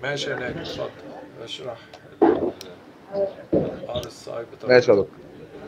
ماشي يا ناجي، اتفضل اشرح الار اس اي ماشي يا بطريقته. دكتور.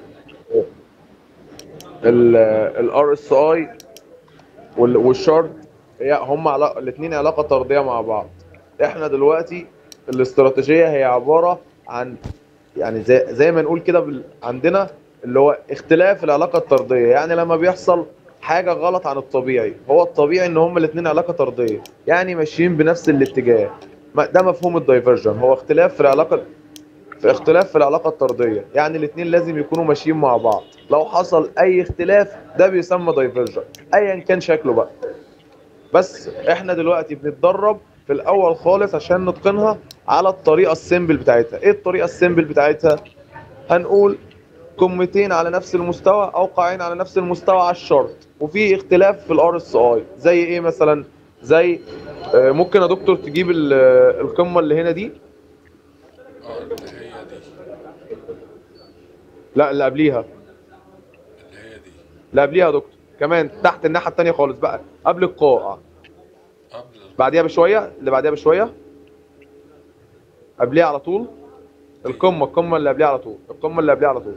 الار اس اي والشارت هي هم الاثنين علاقه طرديه مع بعض. احنا دلوقتي الاستراتيجيه هي عباره عن، يعني زي ما نقول كده عندنا اللي هو اختلاف العلاقه الطرديه. يعني لما بيحصل حاجه غلط عن الطبيعي، هو الطبيعي ان هم الاثنين علاقه طرديه، يعني ماشيين بنفس الاتجاه. ده مفهوم الدايفرجن، هو اختلاف في العلاقه الطرديه، يعني الاثنين لازم يكونوا ماشيين مع بعض. لو حصل اي اختلاف ده بيسمى دايفرجن ايا كان شكله بقى. بس احنا دلوقتي بنتدرب في الاول خالص عشان نتقنها على الطريقه السيمبل بتاعتها. ايه الطريقه السيمبل بتاعتها؟ هنقول قمتين على نفس المستوى او قاعين على نفس المستوى على الشرط، وفي اختلاف في الار اس اي. زي ايه مثلا؟ زي ممكن يا دكتور تجيب القمه اللي هنا دي. اه اللي هي دي. لا، اللي قبليها. اللي هي دي. اللي قبليها يا دكتور كمان تحت الناحيه التانيه خالص بقى، قبل القاع. قبل بعديها القاع. بشويه، اللي بعديها بشويه، قبليها على طول. دي القمه اللي قبليها على طول، القمه اللي قبليها على طول.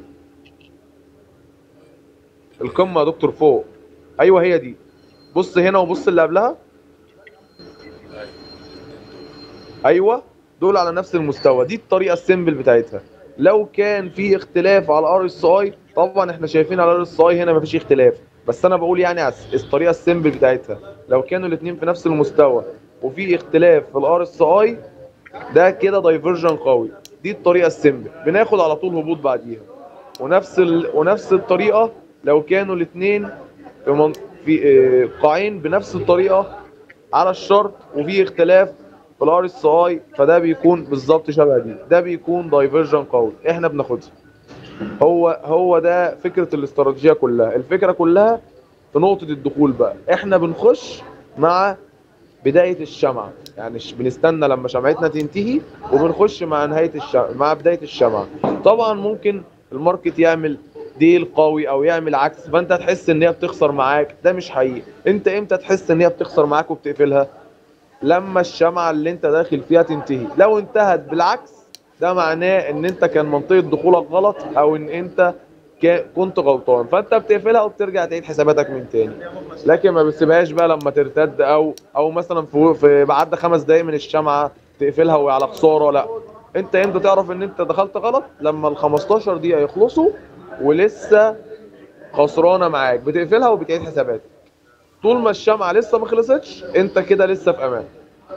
اللي هي القمه يا دكتور فوق. ايوه هي دي. بص هنا وبص اللي قبلها. ايوه الاتنين دول. ايوه، دول على نفس المستوى. دي الطريقه السيمبل بتاعتها. لو كان في اختلاف على الار اس اي، طبعا احنا شايفين على الار اس اي هنا مفيش اختلاف، بس انا بقول يعني على الطريقه السيمبل بتاعتها. لو كانوا الاثنين في نفس المستوى وفي اختلاف في الار اس اي، ده كده دايفرجن قوي. دي الطريقه السيمبل، بناخد على طول هبوط بعديها. ونفس الطريقه لو كانوا الاثنين في قاعين بنفس الطريقه على الشرط، وفي اختلاف في الار اس اي، فده بيكون بالظبط شبه دي. ده بيكون دايفرجن قوي احنا بناخدها. هو ده فكره الاستراتيجيه كلها. الفكره كلها في نقطه الدخول بقى. احنا بنخش مع بدايه الشمعه، يعني بنستنى لما شمعتنا تنتهي وبنخش مع نهايه مع بدايه الشمعه. طبعا ممكن الماركت يعمل ديل قوي او يعمل عكس، فانت تحس ان هي بتخسر معاك. ده مش حقيقي. انت امتى تحس ان هي بتخسر معاك وبتقفلها؟ لما الشمعة اللي انت داخل فيها تنتهي. لو انتهت بالعكس، ده معناه ان انت كان منطقة دخولك غلط، او ان انت كنت غلطان، فانت بتقفلها وبترجع تعيد حساباتك من تاني. لكن ما بتسيبهاش بقى لما ترتد، او مثلا في بعد 5 دقايق من الشمعة تقفلها وعلى خسارة. لا، انت امتى تعرف ان انت دخلت غلط؟ لما ال 15 دقيقة يخلصوا ولسه خسرانة معاك، بتقفلها وبتعيد حساباتك. طول ما الشمعة لسه ما خلصتش، انت كده لسه في امان.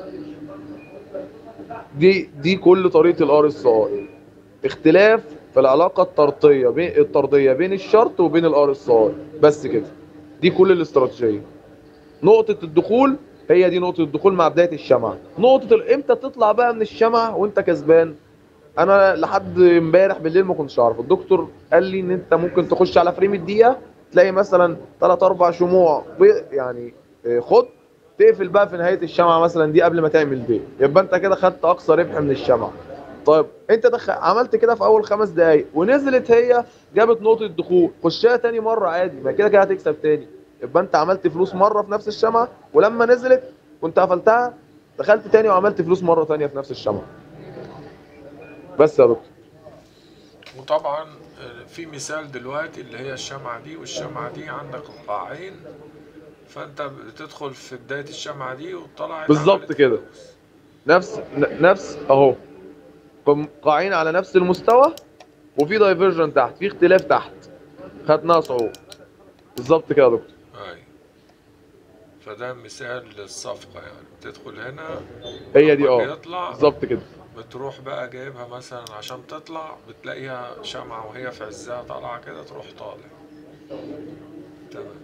دي كل طريقه الار اس اي. اختلاف في العلاقه الطرديه بين الشرط وبين الار اس اي، بس كده. دي كل الاستراتيجيه. نقطه الدخول هي دي نقطه الدخول مع بدايه الشمعه. امتى تطلع بقى من الشمعه وانت كسبان؟ انا لحد امبارح بالليل ما كنتش اعرف. الدكتور قال لي ان انت ممكن تخش على فريم الدقيقه، تلاقي مثلا 3 4 شموع يعني خد، تقفل بقى في نهايه الشمعه مثلا دي قبل ما تعمل بيه، يبقى انت كده خدت اقصى ربح من الشمعه. طيب انت عملت كده في اول 5 دقائق ونزلت هي، جابت نقطه دخول، خشها تاني مره عادي، ما كده كده هتكسب تاني. يبقى انت عملت فلوس مره في نفس الشمعه، ولما نزلت كنت قفلتها، دخلت تاني وعملت فلوس مره تانيه في نفس الشمعه. بس يا دكتور. وطبعا في مثال دلوقتي اللي هي الشمعة دي والشمعة دي، عندك قاعين، فانت بتدخل في بداية الشمعة دي وطلعت بالظبط عملت كده. فلوس. نفس اهو، قاعين على نفس المستوى، وفي دايفرجن تحت، في اختلاف تحت، خدناها صعود. بالظبط كده يا دكتور. اي. فده مثال للصفقة، يعني بتدخل هنا هي دي ولما اه. بيطلع بالظبط كده. بتروح بقى جايبها مثلا عشان تطلع، بتلاقيها شمعة وهي في عزها طالعة كده، تروح طالع. تمام.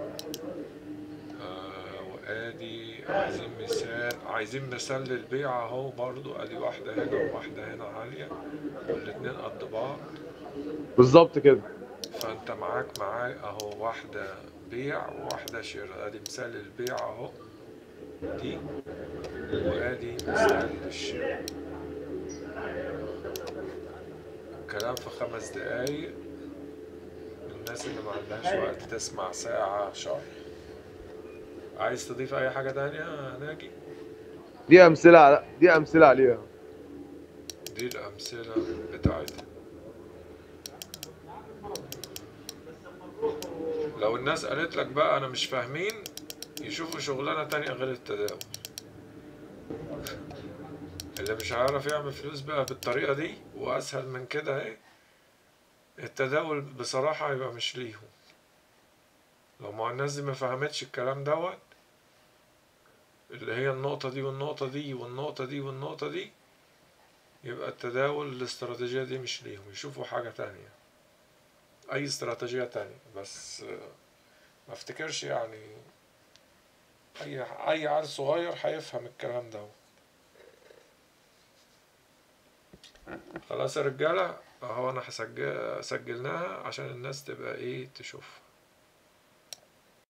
وادي عايزين مثال للبيع اهو، برضو ادي واحدة هنا وواحدة هنا عالية، والاتنين قد بعض. بالظبط كده. فانت معاي اهو، واحدة بيع وواحدة شراء، ادي مثال للبيع اهو دي، وادي مثال للشراء. الكلام في 5 دقايق، للناس اللي ما عندهاش وقت تسمع ساعة شرح. عايز تضيف اي حاجة تانية يا ناجي؟ دي امثله عليها. دي الأمثلة بتاعتها. لو الناس قالت لك بقى أنا مش فاهمين، يشوفوا شغلانة تانية غير التداول. اللي مش هيعرف يعمل فلوس بقى بالطريقة دي وأسهل من كده اهي، التداول بصراحة يبقى مش ليهم. لو مع الناس دي ما فهمتش الكلام دوت، اللي هي النقطة دي والنقطة دي والنقطة دي والنقطة دي، يبقى التداول الاستراتيجية دي مش ليهم، يشوفوا حاجة تانية، أي استراتيجية تانية. بس ما افتكرش يعني أي عيل صغير هيفهم الكلام ده. خلاص يا رجالة، اهو انا سجلناها عشان الناس تبقى ايه تشوف.